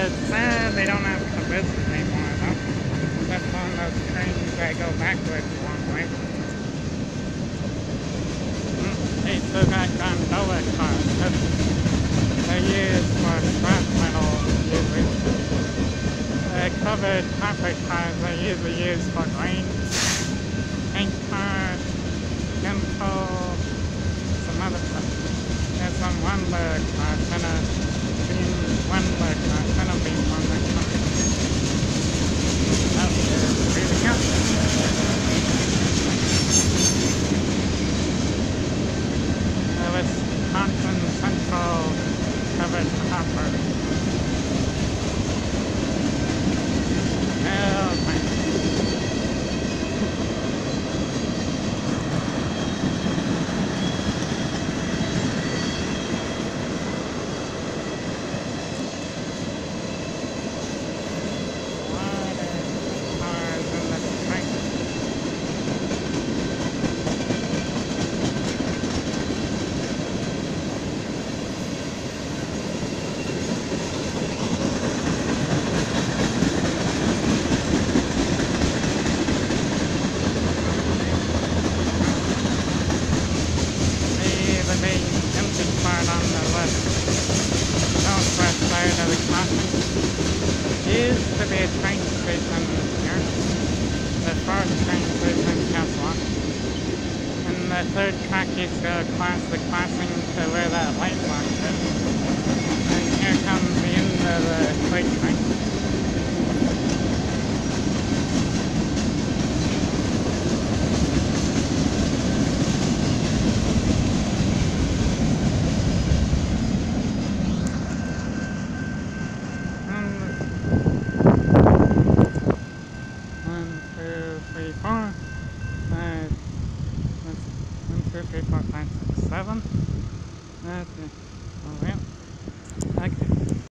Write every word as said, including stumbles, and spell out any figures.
It's sad they don't have the business anymore, though. That's on those trains that go backwards a long way. Mm, they still got gondola cars, because they're used for scrap metal, usually. The covered copper cars are usually used for grain, paint cars, chemical, some other stuff. There's some lumber cars, kind of beam, lumber cars, kind of beam lumber cars. Out here, breathing out. Uh, Wisconsin Central covered copper. Oh, fine. The third track is uh, class, the crossing to where that light box is.